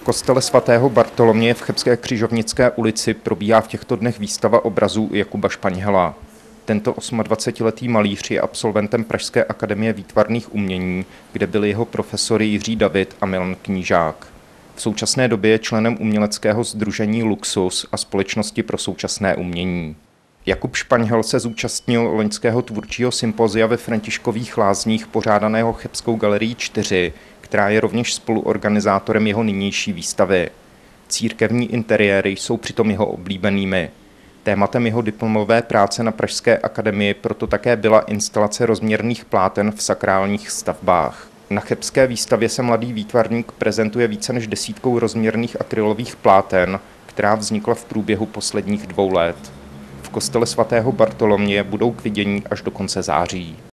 kostele svatého Bartoloměje v Chebské Křižovnické ulici probíhá v těchto dnech výstava obrazů Jakuba Španěla. Tento 28letý malíř je absolventem Pražské akademie výtvarných umění, kde byli jeho profesory Jiří David a Milan Knížák. V současné době je členem uměleckého sdružení Luxus a Společnosti pro současné umění. Jakub Španěl se zúčastnil loňského tvůrčího sympozia ve Františkových Lázních pořádaného Chebskou galerií 4, která je rovněž spoluorganizátorem jeho nynější výstavy. Církevní interiéry jsou přitom jeho oblíbenými. Tématem jeho diplomové práce na Pražské akademii proto také byla instalace rozměrných pláten v sakrálních stavbách. Na chebské výstavě se mladý výtvarník prezentuje více než 10 rozměrných akrylových pláten, která vznikla v průběhu posledních 2 let. V kostele svatého Bartoloměje budou k vidění až do konce září.